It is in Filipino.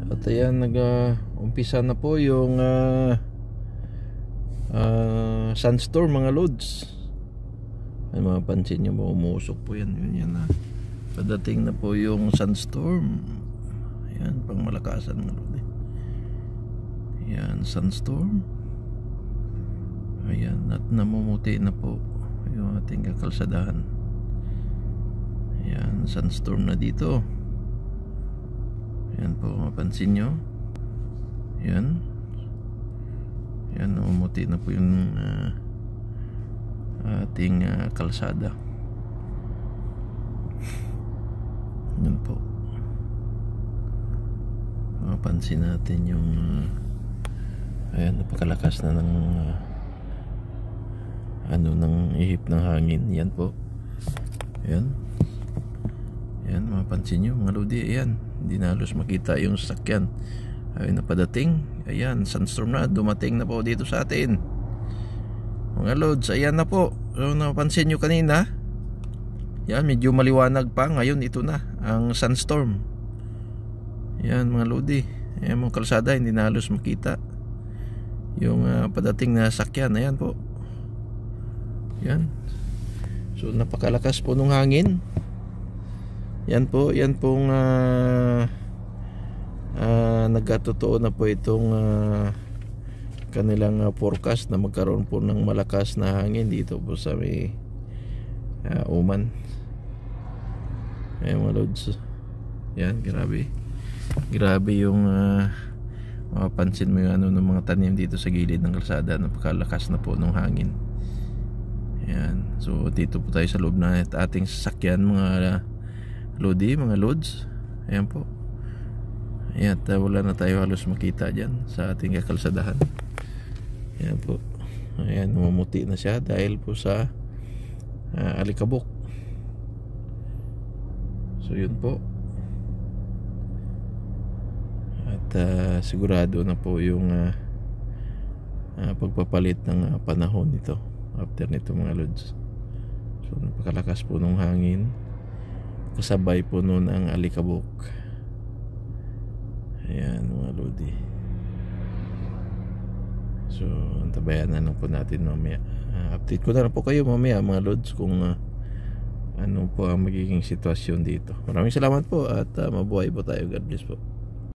At ayan, umpisa na po yung sandstorm mga lods. Ay mapapansin nyo ba, umusok po yan. Yan na, padating na po yung sandstorm. Ayan, pang malakasan mga lods. Ayan, sandstorm. Ayan, at namumuti na po yung ating kakalsadahan. Ayan, sandstorm na dito. Ayan po, mapansin nyo. Ayan. Ayan, namumuti na po yung ating kalsada. Ayan po. Mapansin natin yung ayan, napakalakas na ng ng ihip ng hangin. Yan po. Ayan. Ayan, mapansin nyo mga lodi. Ayan, hindi na halos makita yung sasakyan. Ayun na padating. Ayan, sandstorm na, dumating na po dito sa atin mga lods. Ayan na po. So, napansin nyo kanina, yan, medyo maliwanag pa. Ngayon ito na ang sandstorm. Ayan mga lodi. Ayan, mga kalsada, hindi na halos makita yung padating na sasakyan. Ayan po. Yan. So napakalakas po nung hangin. Yan po, yan pong nagkatotoo na po itong kanilang forecast na magkaroon po ng malakas na hangin dito po sa may Oman. Ayan mga lods. Yan, grabe. Grabe yung mapapansin mo yung ng mga tanim dito sa gilid ng kalsada. Napakalakas na po nung hangin. Ayan. So dito po tayo sa loob na ating sasakyan mga lodi, mga lods. Ayan po. Ayan, wala na tayo halos makita dyan sa ating kakalsadahan. Ayan po. Ayan, namumuti na siya dahil po sa alikabok. So yun po. At sigurado na po yung pagpapalit ng panahon nito after nito mga lods. So napakalakas po nung hangin, kasabay po nun ang alikabok. Ayan mga lodi. So antabayan na lang po natin mamaya. Update ko na lang po kayo mamaya mga lods kung ano po ang magiging sitwasyon dito. Maraming salamat po at mabuhay po tayo. God bless po.